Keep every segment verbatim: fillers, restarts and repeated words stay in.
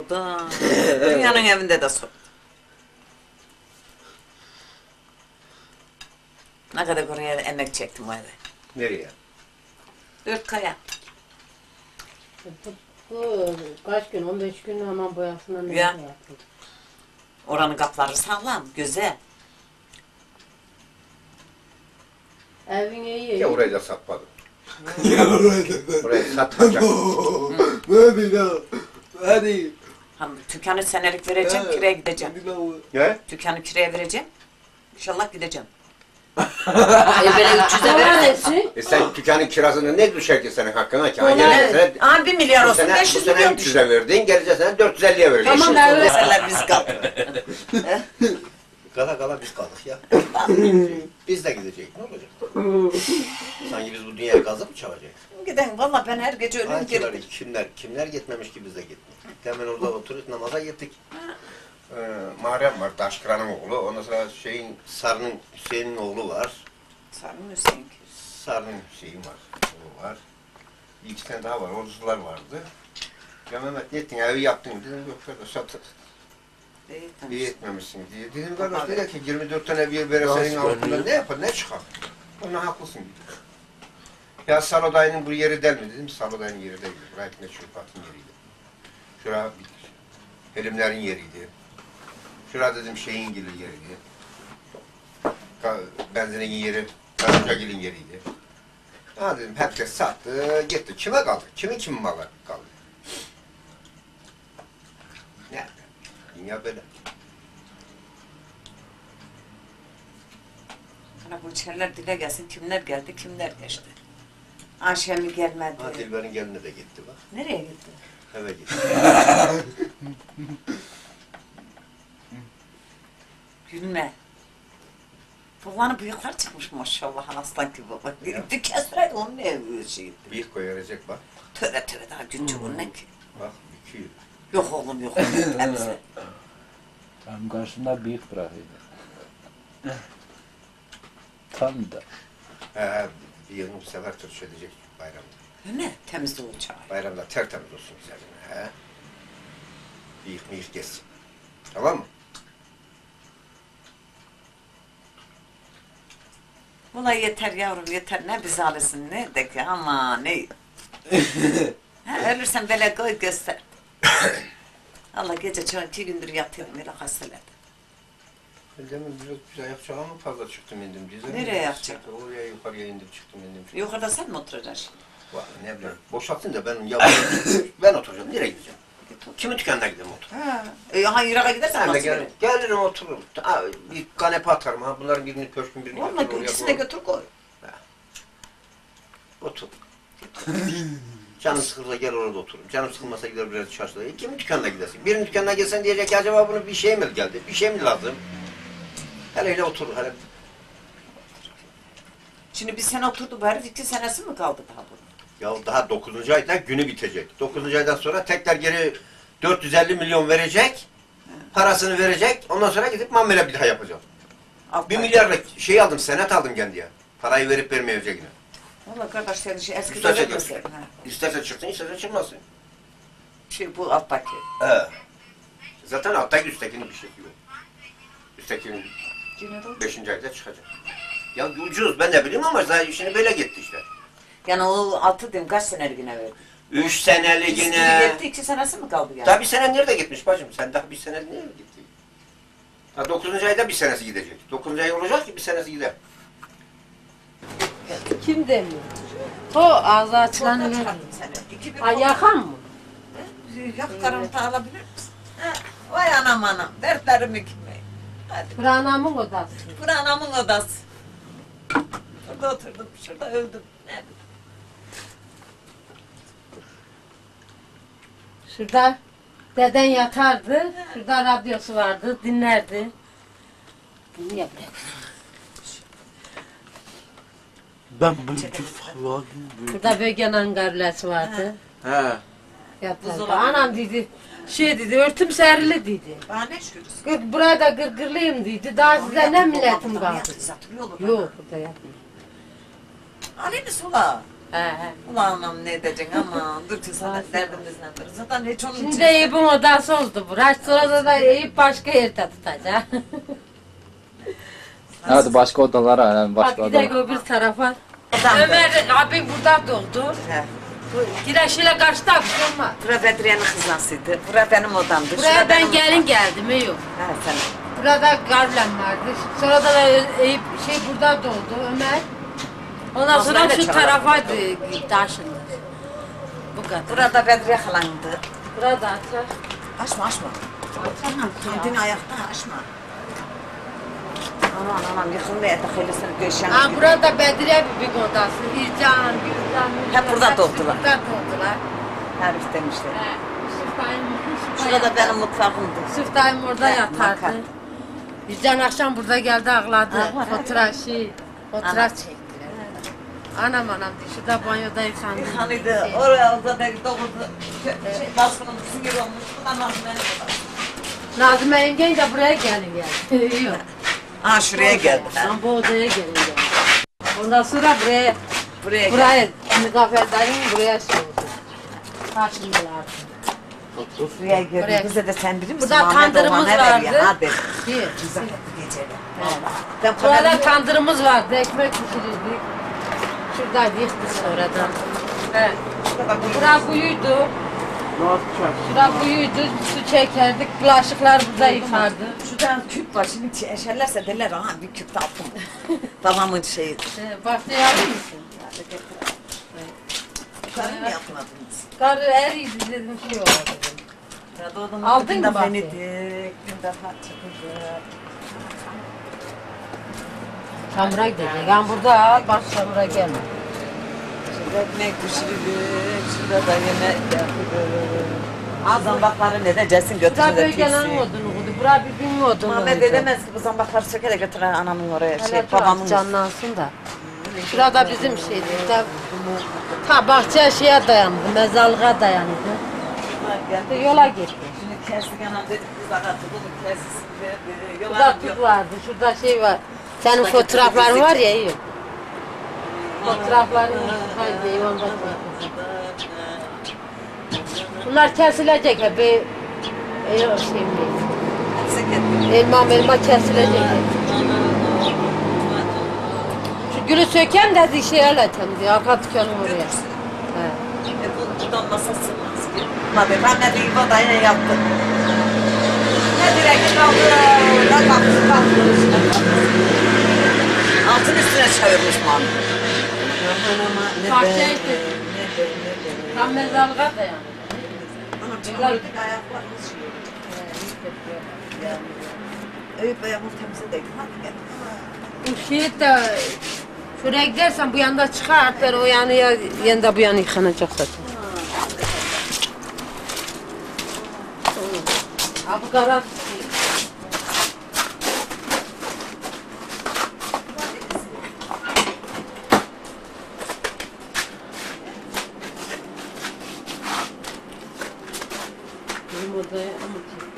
Dünyanın evinde de sor. Ne kadar oraya emek çektim o eve. Nereye? Dört kaya. Bu kaç gün, on beş gün hemen boyasından ne Ya. yaptım. Oranın kapları sağlam, güzel. Evin iyi. Ya orayı da satmadım. Ya orada. Orayı satacak. Hadi ya. Hadi. Hanım, dükkanı senelik vereceğim, kiraya gideceğim. Ne? Dükkanı kiraya vereceğim. İnşallah gideceğim. E böyle üç yüze verirsin. E sen dükkanın kirasını ne düşer ki senin hakkına ki? Dolar. Gelecek sene, Aa, bir milyar bu olsun, sene, bu beş yüz sene milyon üç düşer. yüze verdin, gelecek sene dört yüz elliye vereceksin. Tamam, ben öyle- Mesela biz kaldık. Kala kala biz kaldık ya. Biz de gideceğiz. Ne olacak? Sanki biz bu dünyayı kazıp mı çalacağız? Gidelim, valla ben her gece ölüm Hangileri, gelirim. kimler, kimler gitmemiş ki biz de gitmedik. Hemen orada oturup namaza gittik. Ee, Muharrem var, Taşkıran'ın oğlu. Ondan sonra şeyin, Sarı'nın, Hüseyin'in oğlu var. Sarın Hüseyin. Sarı'nın Hüseyin var, oğlu var. Bir iki tane daha var, ordular vardı. Ya Mehmet ne ettin, evi yaptın dedim, yok kardeş sattık. İyi, İyi tanıştık. etmemişsin diye. Dedim kardeş dedi ki yirmi dört tane bir vere senin altında ne yapar, ne çıkar? Ona haklısın dedi. Ya Salo dayının bu yeri del mi dedim, Salo dayının yeri değil. Buraya ne Şurfat'ın yeriydi. Şura Helimlerin yeriydi. Şura dedim şeyin gilin yeriydi. Ka benzinin yeri, Karıncagil'in yeriydi. Ha dedim herkes sattı, gitti. Kime kaldı? Kimin kimin malı kaldı? Nerede? Dünya böyle. Bana bu içeriler dile gelsin, kimler geldi, kimler geçti. Ayşe mi gelmedi? Ha Dilber'in geline de gitti bak. Nereye gitti? Eve gitti. Gülme. Babanın bıyıklar çıkmış maşallah, aslan gibi baba. Ya. Bir kesreydi, onun ne şeydi. Bıyık koyaracak bak. Töre töre daha küçük onun ne ki? Bak büküyor. Yok oğlum yok oğlum, hepsi. Tam karşında büyük bırakıyordu. Tam da. He he bıyığını bu sefer tıraş edecek bayramda. Ne? Temizle o çay. Bayramda tertemiz olsun üzerine he. Bıyık mıyık geçsin. Tamam mı? Ulan yeter yavrum yeter, ne biz alırsın ne de ki ama ne. Ha, ölürsen böyle koy göster. Allah gece çok iki gündür yatıyorum öyle hastalık. Demin biraz bir ayak çağa mı fazla çıktım indim diye. Nereye ayak çağı? Oraya yukarıya indim çıktım indim. Yukarıda sen mi oturacaksın? Vay, ne bileyim. Boşaltın da ben ya ben oturacağım. Nereye gideceğim? Kimin dükkanına gideyim otur? Ha. E, ha Irak'a gidersen Ben de nasıl gel, gelir? gelirim otururum. Ha, bir kanepe atarım ha. Bunların birini köşkün birini Vallahi götürür, oraya ikisini de koyarım. götür koy. Otur. Canım sıkılırsa gel orada otururum. Canım sıkılmasa gider biraz çarşıda. E, kimin dükkanına gidersin? Birinin dükkanına gelsen diyecek ki acaba bunun bir şey mi geldi? Bir şey mi lazım? Hele öyle otur. Hele. Şimdi bir sene oturdu bu herif, iki senesi mi kaldı daha bunun? Ya daha dokuzuncu ayda günü bitecek. dokuzuncu aydan sonra tekrar geri dört yüz elli milyon verecek. Parasını verecek. Ondan sonra gidip mamele bir daha yapacağım. Alt Bir ay. milyarlık şey aldım, senet aldım kendiye. Parayı verip vermeyecek yine. Valla kardeş senin şey eskiden İsterse vermeseydin götür. ha. İsterse çıksın, isterse çıkmasın. Şey bu alttaki. He. Zaten alttaki üsttekini bir şey yok. Üsttekinin Yine de o- beşinci ayda çıkacak. Ya ucuz ben de bileyim ama zaten işini böyle gitti işte. Yani o altı din kaç senelik yine verdi? Üç senelik İkisi yine. gitti, iki senesi mi kaldı yani? Daha bir sene nerede gitmiş bacım? Sen daha bir sene nereye gitti? Ha dokuzuncu ayda bir senesi gidecek. Dokuzuncu ay olacak ki bir senesi gider. Kim demiyor? O ağzı açılan Çorba öyle. çıkardım seni. İki bir Ay yakan mı? Yak karanlıkta alabilir misin? Ha, vay anam anam, dertlerimi kime? Hadi, Pranamın odası. bu anamın odası. Burada oturdum, şurada öldüm. Ne? Şurada deden yatardı. Şurada radyosu vardı. Dinlerdi. Bunu yapıyor. Ben bunu falan. Şurada Bögen garlesi vardı. He. Yatardı. Buzdolabı. Anam dedi. Şey dedi, örtüm serili dedi. Bana ne şükürsün? Gır- Buraya da gırgırlıyım dedi. Daha size ne milletim kaldı. Yatıyor olur. Yok burada yapmıyor. Aleni sula. He he. Ulan anam ne edeceksin ama dur ki sana derdimiz nedir? Zaten hiç onun Şimdi Eyüp'ün odası oldu burası. Sonra da Eyüp başka yerde tutacak. Hadi başka odalara yani Bak başka bir de odalara. öbür tarafa. Adam da. Ömer abi burada doğdu. He. Gireşiyle karşıda bir şey olmaz. Bura Bedriye'nin kızlasıydı. Bura benim odamdı. Buraya Şura ben benim gelin odam. geldim Eyüp. He sen. Burada Gavlen vardı. Sonra da Eyüp şey burada doğdu Ömer. Ondan Osman sonra da şu çalar. tarafa taşındı. Bu kadar. Burada Bedriye halandı. Burada açar. Açma açma. Kendini ayakta açma. Aman aman yıkılmaya da hayırlısını göğüşen. Ha burada Bedriye Bibik odası. İrcan, Gülcan, Hep burada doğdular. Burada doğdular. Tarif demişler. He. Yusuf dayım, Yusuf Şurada dayım- benim mutfağımdı. Yusuf dayım orada He, yatardı. makar. İrcan akşam burada geldi ağladı. Ağlar, Fotoğraf şey, Ana. fotoğraf çektiler. Anam anam şurada banyoda yıkandı. Yıkanıydı. Oraya orada da doğurdu. Şey, baskının sinir olmuş. Bu da Nazmiye'nin odası. Nazım yengen de buraya gelin geldi. Yok. Ha şuraya geldiler. Ben bu odaya gelin geldi. Ondan sonra buraya, Buraya geldi. buraya, Muzaffer dayım buraya şey oldu. Taşındılar. Buraya geldi. Buraya- Bize de sen bilir misin? Burada Muhammed tandırımız Orhan'a ver ya, vardı. Hadi. Bir. Güzel geceli. Ben Burada paranı tandırımız vardı, ekmek pişirirdik. Şuradaydı, yıktı sonradan. He. Bura kuyuydu. Şura kuyuydu, su çekerdik, bulaşıklar burada yıkardı. Şuradan küp var. Şimdi eşerlerse derler ha bir küp de attım. Babamın şeyi. He, başlayalım mısın? Karı mı yapmadınız? Karı eriydi dedim şey oldu dedim. Ya doğdum. Aldın mı bahçe? Venedik, bir defa çıkacak. Çamura gidecek. Yani burada al, bak çamura gelme. Şurada ekmek pişirilir, şurada da yemek yapılır. Al zambakları ne diyeceksin Burada götürür de bölgenin pişsin. odunu koydu. Bura bir bin odunu Muhammed edemez ki bu zambakları sökerek götüren anamın oraya şey Evet, babamın. canlansın da. Şurada bizim şeydi. İşte, ta bahçe şeye dayandı, mezarlığa dayandı. İşte yola gitti. Şimdi kestik anam dedik biz agatı bunu kessin dedi. Burada tuz vardı, şurada şey var. Senin fotoğrafların var ya iyi. Fotoğrafların haydi iyi onda koy. Bunlar kesilecek hep. E, e, şey mi? Elma elma kesilecek. Şu gülü söken de şey alatem diye, arka dükkanın oraya. He. E bu buradan masa sığmaz ki. Tabii ben ne diyeyim o da yine yaptım. Ne direkt kaldı, ne kalktı kalktı işte. Altın üstüne çevirmiş Muhammed. Aman aman ne be, Bahçeye ne gitti. be, ne be. Tam mezarlığa dayandı. Anam çamurdaki ayaklarımız şey. Eyüp ayağımı temizledik. Hadi gel. Bu şey de şuraya gidersen bu yanda çıkar, ben o yanı ya yanda bu yanı yıkanacak zaten. Ha bu kadar. Bizim odaya ama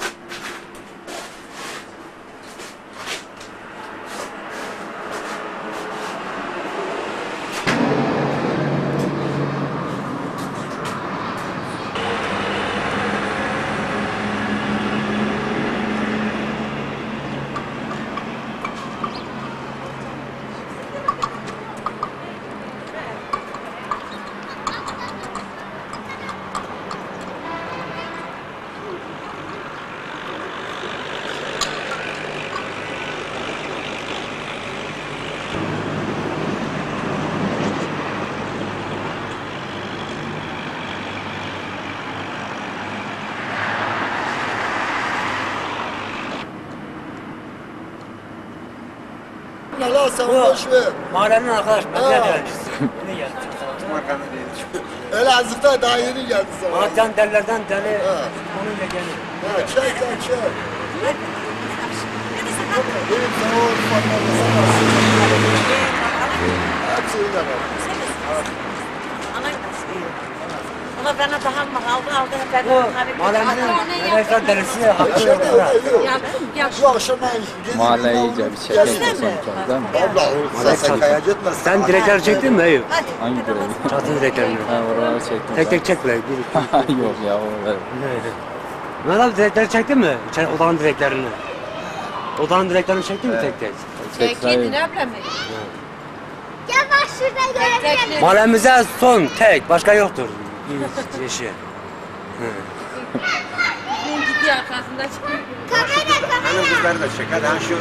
Yalan sen boş ver. Mahallenin arkadaş Ha. Bedriye dergisi. Ne geldi? Öyle azıkta daha yeni geldi sana. Mahallenin delilerden deli. Ha. Onunla geldi. Ha, çek sen çek. Benim sana o ufaklarla sana hepsi öyle var. Valla bana daha mı aldı aldı hep ben Bu onları mahallemizin Anne Mehmetler derisi hakkı yok. Yaptım yaptım. Şu akşam ben Mahalle iyice bir çekeyim de son kez değil mi? Abla sen sakaya gitme. Sen direkleri çektin mi Eyüp? Hadi. Hangi görevi? Çatı direklerini. Ha oraları çektim. Tek tek çek be. Bir- Yok ya o ver. Mehmet abi direkleri çektin mi? İçeri odanın direklerini. Odanın direklerini çektin mi tek tek? Çekildin abla mı? Yavaş şurada görebilirim. Mahallemize son tek başka yoktur. Bir yeşil. Bizim gidiyor arkasında çıkıyor. Kamera kamera. Hanım kızları da çek. Hadi han şu.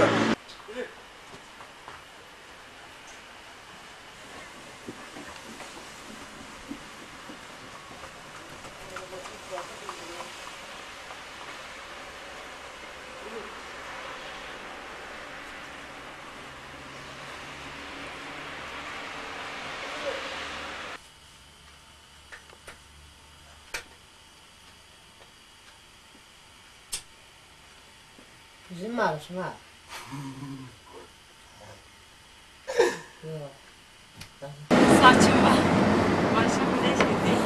Bizim mi alışım ha? Yok. Saçım var. Başım değişti.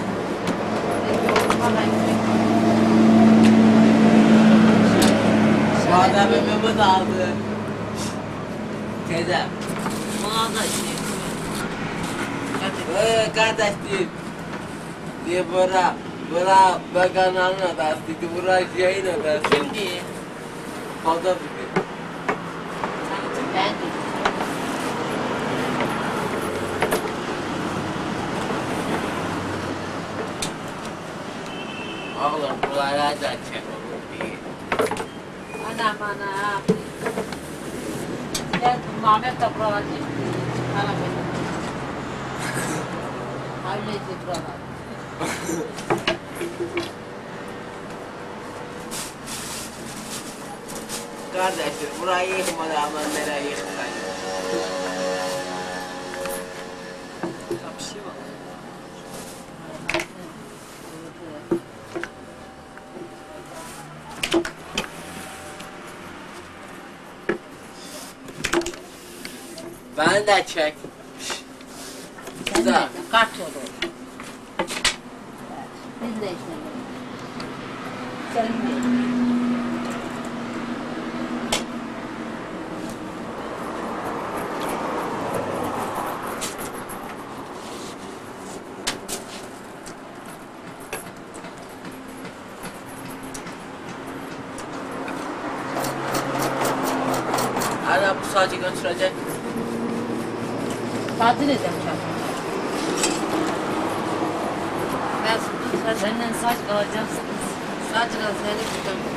Bademimi de aldı. Teyze. Bana da işte. Ee, kardeşim. Diye bura, bura bakanların adasıydı, bura şeyin adası. Kim diye? Fazla bir Ben de. Oğlum buralara da çek oğlum bir. Anam anam. Gel Mehmet de buralar çıktı. Çıkarak edin. Öyleydi buralar. Kardeşim burayı yıkmadı ama nereye yıkmayın. Bir şey var. Ben de çek. Güzel. Kaç olur? Biz de işte. Sen de. Hala bu saati götürecek. Tatil edeceğim çabuk. Ben Senden saç alacaksın. saçına seni tutuyorum.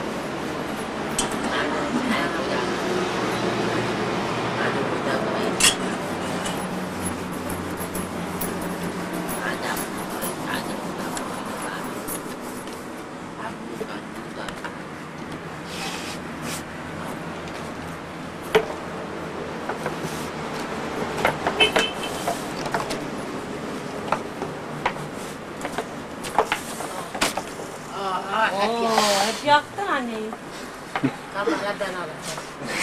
Aa, hep Oo, yaktı. hep yaktın anne. Tamam hep ben alacağım.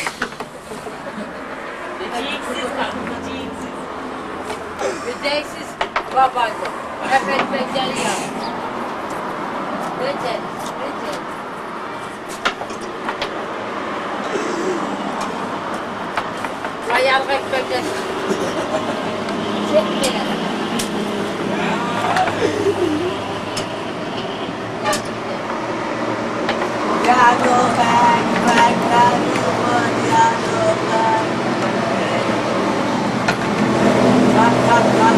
Beceriksiz kadın, beceriksiz. Üdeksiz babaydı. Hep ekmekleri yaptı. Beceri, beceri. Ayarlı ekmekler. Çekmeyelim. Yano bak, bak, bak, yano bak. Bak, bak, bak.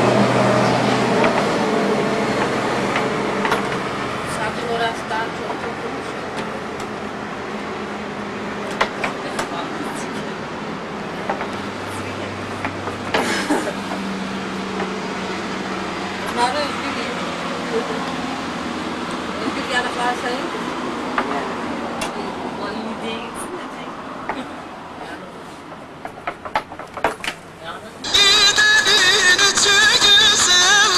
Sakın orası daha çok tutulmuş. Bunları özgür yiyin. Özgür yanıklar sayın. Ulan iyi değilsin de tek. Yani. Gidin içi güzel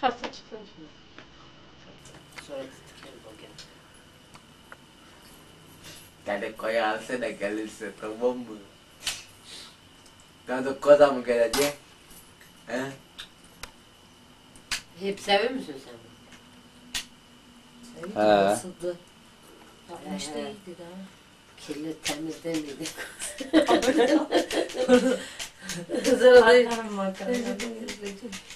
çıkarsa çıksın şimdi. Sonra tutuyorum bugün. Tane koyarsa da gelirse tamam mı? Tane koza mı gelecek? He? Hep seviyor musun sen? He. Isıdı. Yapmış da iyiydi de. Kirli temiz demiydi. Sonra da